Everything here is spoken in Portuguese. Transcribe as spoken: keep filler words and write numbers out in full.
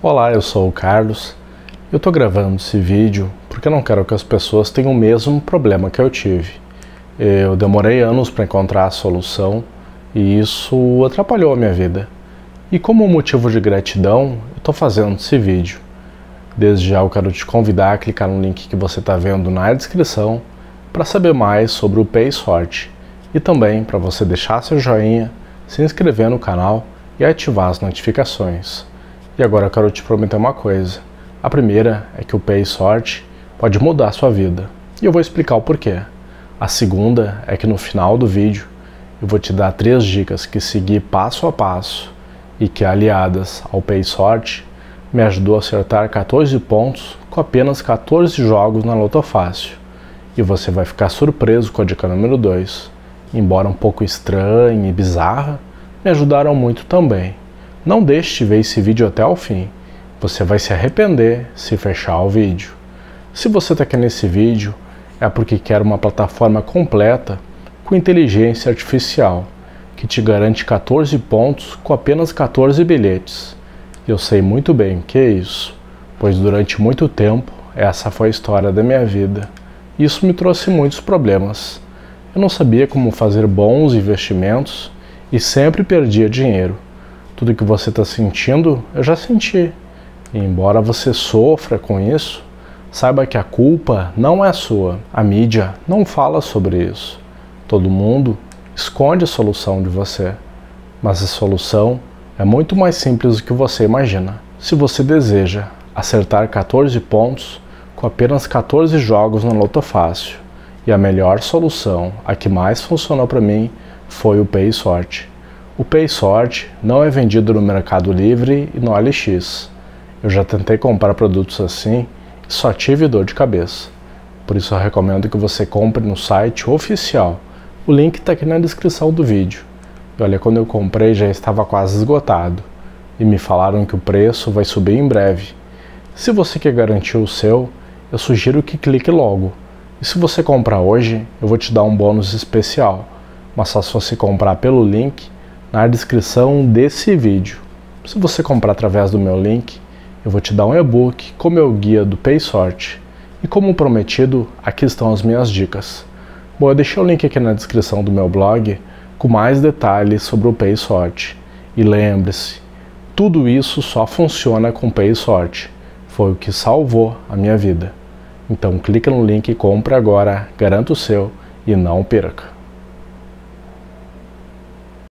Olá, eu sou o Carlos. Eu estou gravando esse vídeo porque eu não quero que as pessoas tenham o mesmo problema que eu tive. Eu demorei anos para encontrar a solução e isso atrapalhou a minha vida. E como motivo de gratidão, eu estou fazendo esse vídeo. Desde já eu quero te convidar a clicar no link que você está vendo na descrição para saber mais sobre o PaySort e também para você deixar seu joinha, se inscrever no canal e ativar as notificações. E agora eu quero te prometer uma coisa. A primeira é que o PaySort pode mudar a sua vida. E eu vou explicar o porquê. A segunda é que no final do vídeo eu vou te dar três dicas que segui passo a passo e que, aliadas ao PaySort, me ajudou a acertar quatorze pontos com apenas quatorze jogos na Loto Fácil. E você vai ficar surpreso com a dica número dois. Embora um pouco estranha e bizarra, me ajudaram muito também. Não deixe de ver esse vídeo até o fim. Você vai se arrepender se fechar o vídeo. Se você está aqui nesse vídeo, é porque quer uma plataforma completa com inteligência artificial, que te garante quatorze pontos com apenas quatorze bilhetes. Eu sei muito bem o que é isso, pois durante muito tempo essa foi a história da minha vida. Isso me trouxe muitos problemas. Eu não sabia como fazer bons investimentos e sempre perdia dinheiro. Tudo que você está sentindo, eu já senti. E embora você sofra com isso, saiba que a culpa não é sua. A mídia não fala sobre isso. Todo mundo esconde a solução de você. Mas a solução é muito mais simples do que você imagina. Se você deseja acertar quatorze pontos com apenas quatorze jogos na Loto Fácil, e a melhor solução, a que mais funcionou para mim, foi o PaySort. O PaySort não é vendido no Mercado Livre e no O L X. Eu já tentei comprar produtos assim e só tive dor de cabeça. Por isso eu recomendo que você compre no site oficial. O link está aqui na descrição do vídeo. E olha, quando eu comprei já estava quase esgotado. E me falaram que o preço vai subir em breve. Se você quer garantir o seu, eu sugiro que clique logo. E se você comprar hoje, eu vou te dar um bônus especial. Mas só se você comprar pelo link na descrição desse vídeo. Se você comprar através do meu link, eu vou te dar um e-book com meu guia do PaySort. E como prometido, aqui estão as minhas dicas. Bom, eu deixei o link aqui na descrição do meu blog com mais detalhes sobre o PaySort. E lembre-se, tudo isso só funciona com o PaySort. Foi o que salvou a minha vida. Então clica no link e compre agora, garanta o seu e não perca.